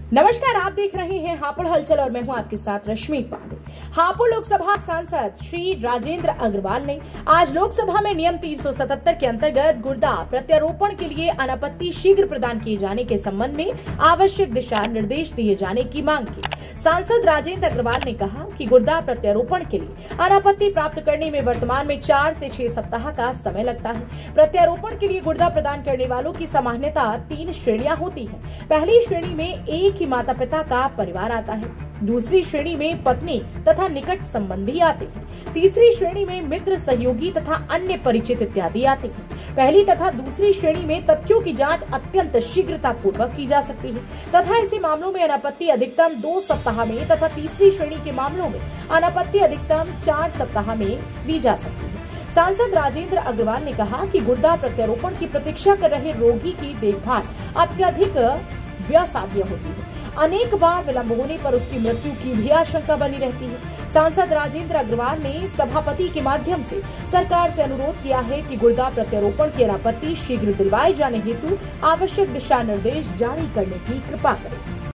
नमस्कार, आप देख रहे हैं हापुड़ हलचल और मैं हूं आपके साथ रश्मि पांडे। हापुड़ लोकसभा सांसद श्री राजेंद्र अग्रवाल ने आज लोकसभा में नियम 377 के अंतर्गत गुर्दा प्रत्यारोपण के लिए अनापत्ति शीघ्र प्रदान किए जाने के संबंध में आवश्यक दिशा निर्देश दिए जाने की मांग की। सांसद राजेंद्र अग्रवाल ने कहा कि गुर्दा प्रत्यारोपण के लिए अनापत्ति प्राप्त करने में वर्तमान में 4 से 6 सप्ताह का समय लगता है। प्रत्यारोपण के लिए गुर्दा प्रदान करने वालों की सामान्यतः 3 श्रेणियां होती है। पहली श्रेणी में एक ही माता पिता का परिवार आता है, दूसरी श्रेणी में पत्नी तथा निकट संबंधी आते हैं, तीसरी श्रेणी में मित्र, सहयोगी तथा अन्य परिचित इत्यादि आते हैं। पहली तथा दूसरी श्रेणी में तथ्यों की जांच अत्यंत शीघ्रता पूर्वक की जा सकती है तथा ऐसे मामलों में अनापत्ति अधिकतम 2 सप्ताह में तथा तीसरी श्रेणी के मामलों में अनापत्ति अधिकतम 4 सप्ताह में दी जा सकती है। सांसद राजेंद्र अग्रवाल ने कहा कि गुर्दा प्रत्यारोपण की प्रतीक्षा कर रहे रोगी की देखभाल अत्यधिक व्ययसाध्य होती है। अनेक बार विलंब होने पर उसकी मृत्यु की भी आशंका बनी रहती है। सांसद राजेंद्र अग्रवाल ने सभापति के माध्यम से सरकार से अनुरोध किया है कि गुर्दा प्रत्यारोपण की अनापत्ति शीघ्र दिलवाए जाने हेतु आवश्यक दिशा निर्देश जारी करने की कृपा करें।